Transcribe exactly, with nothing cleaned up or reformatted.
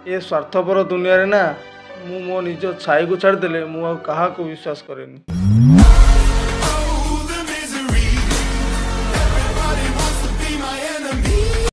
ए स्वार्थपर दुनिया रे ना मु मो निज छाई को छाड़देले मु आ काहा को विश्वास करेनी।